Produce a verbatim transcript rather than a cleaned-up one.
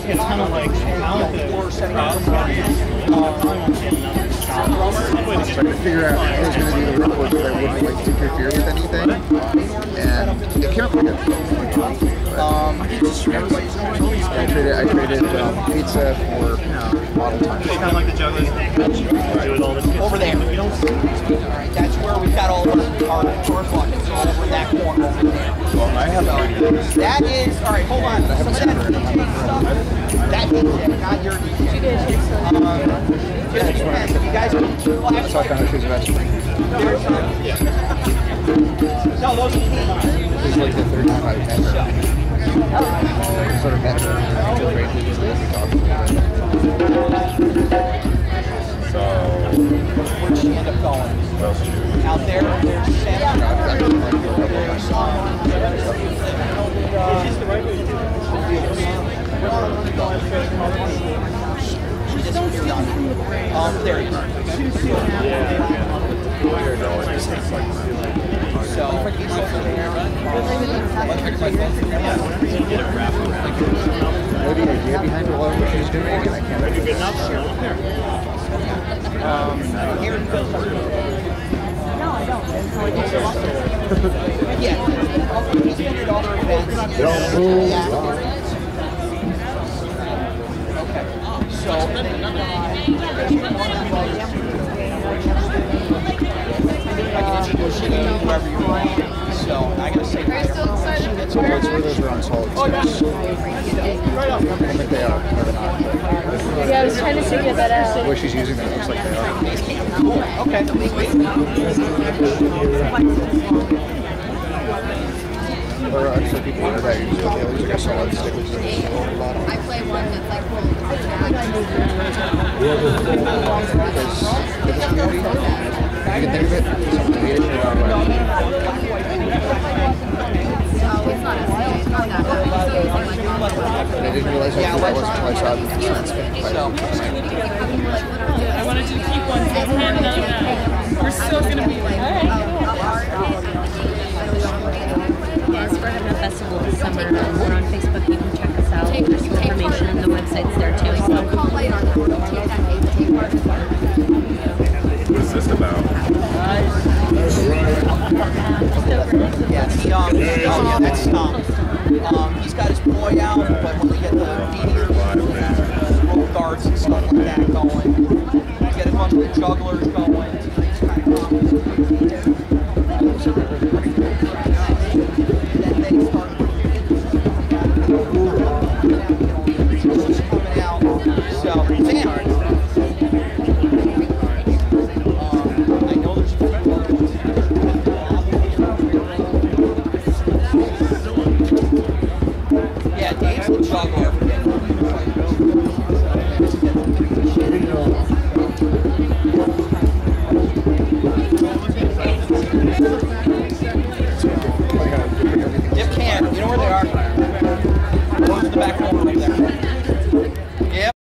it's kind of like how the crowd's trying to figure out how I was going to do the record so that I wouldn't like interfere with anything, and it came out pretty good. Um, I traded, I traded um, pizza for model time. It's kind of like the jugglers thing. Do it all the over there. Alright, that's where we've got all of our our buckets over in that corner over there. Well, I have so, that is, alright, hold on. Some of that D J stuff, that D J, not your D J. Um, just depends. If you guys can flash. Let's talk about issues about spring. No, those are keys. This is like the third time I've met her. Sort of met her. So, where'd she end up going? Out there? There's Santa. She disappeared on me. Um, there you are. So, he's over there. What do you idea behind what she's doing? And I can't Are you good enough? Um, here it goes. No, I don't. Yeah. He's been at other events. Yeah. Okay. So, I can introduce you to whoever you want. So, I gotta say, So that's where those are on solid oh, yeah. I think they are. Yeah, I was trying to figure that out. The way she's using them, it looks like they are. Okay. Or actually, people wonder that use they'll use like a solid stick with the bottom. I play one that's like full You can think of it, something weird. Oh, it's not a it's not that bad. And I didn't realize that that was until I saw the spin. I wanted you to keep one, so hand another one. We're still going to be like, yes, we're having a festival this summer, and we're on Facebook. You can check us out. There's some information on the websites there too. So. what's this about? Yeah, he, um, oh yeah, that's Stomp. Um, he's got his boy out, but when we get the rope darts and stuff like that going, we get a bunch of the jugglers going.